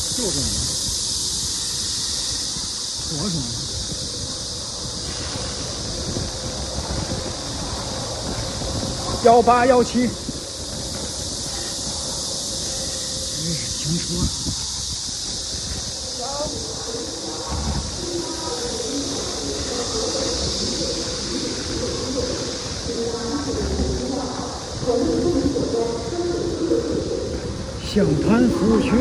就是你，说什么？1817，停车。湘潭服务区。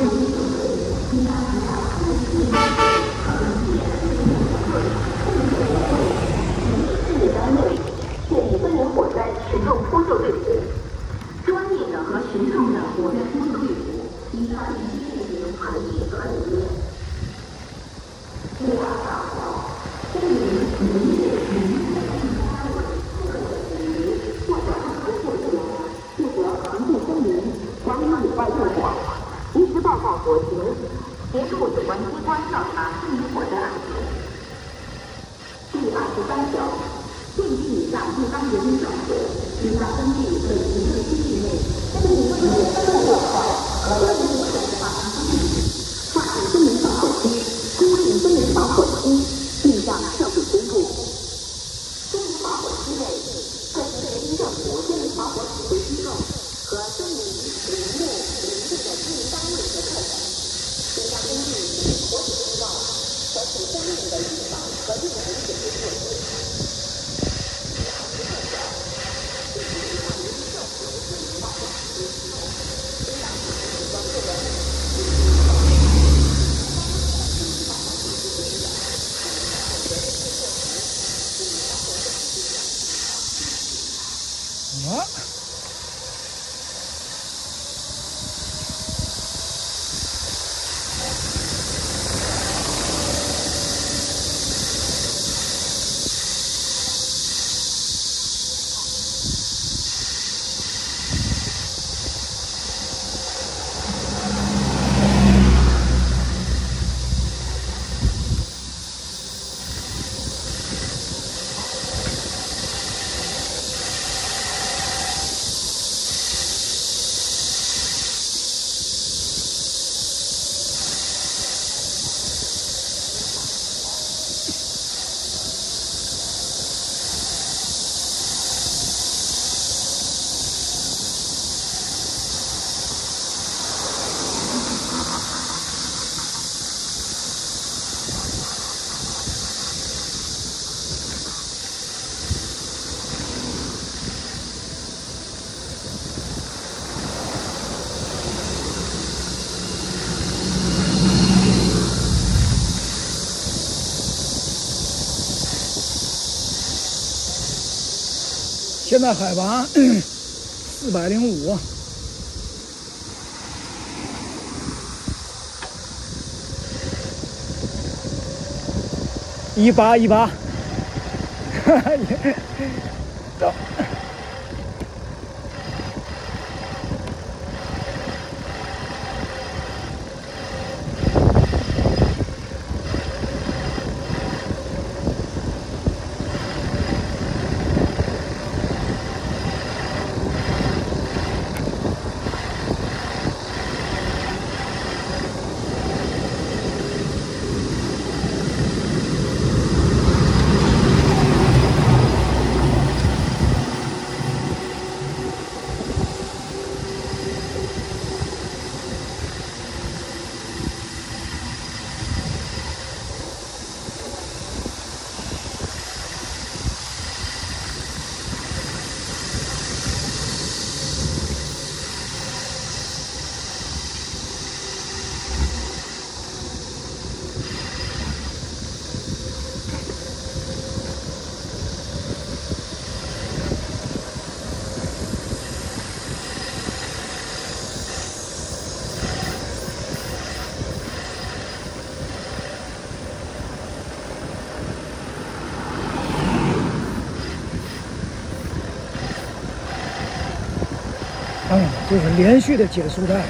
建立分人火灾群众扑救队伍，专业的和群众的火灾扑救队伍，以发现积极性和尽责理念。6.2大桥，公民民事民事单位负责或者不负责，负责横渡声明，管理野外救火，及时报告火情，协助有关机关调查森林火灾案件。第23条。电梯以上地方人民政府应当根据本行政区域内森林危险动物和森林火灾发生地域，划定森林防火区，规定森林防火区，并向社会公布。森林防火区内各级人民政府森林防火指挥机构和森林、林木、林地的经营单位和个人，应当根据森林火警通报，采取相应的预防和应急解决措施。 现在海拔405。18，走。就是连续的减速带。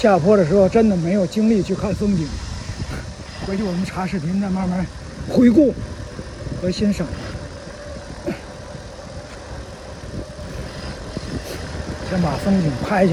下坡的时候真的没有精力去看风景，回去我们查视频再慢慢回顾和欣赏。先把风景拍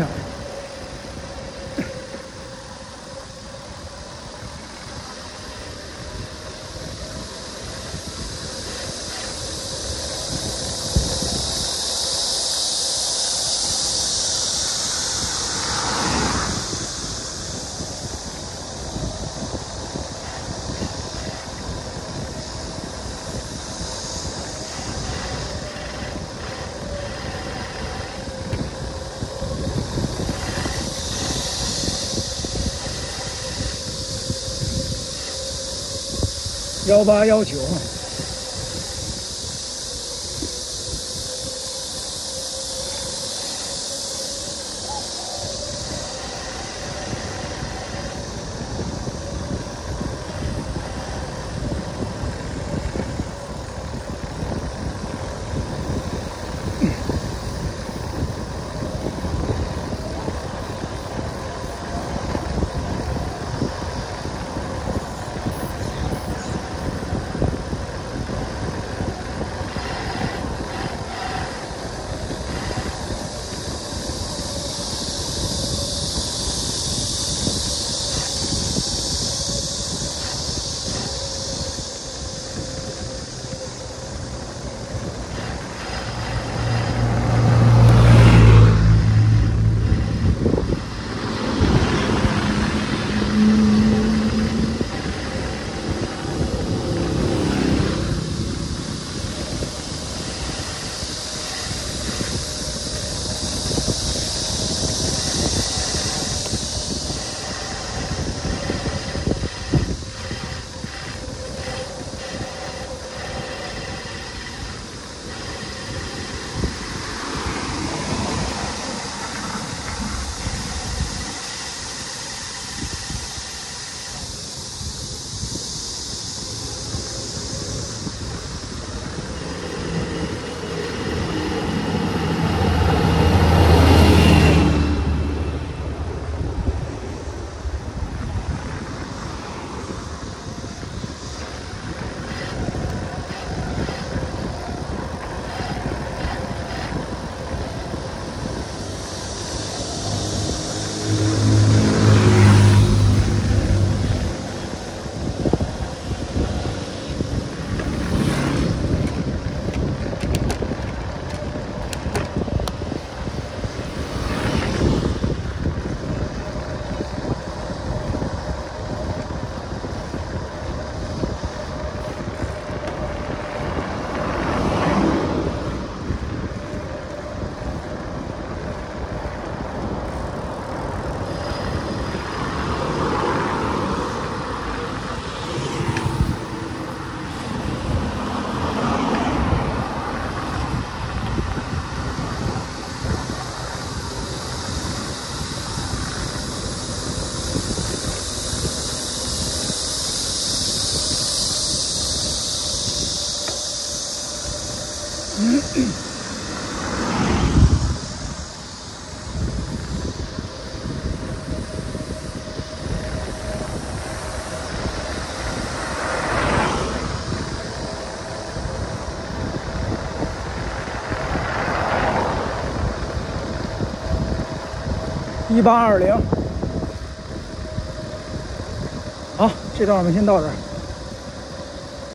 下来。1819。1820。好，这段我们先到这儿。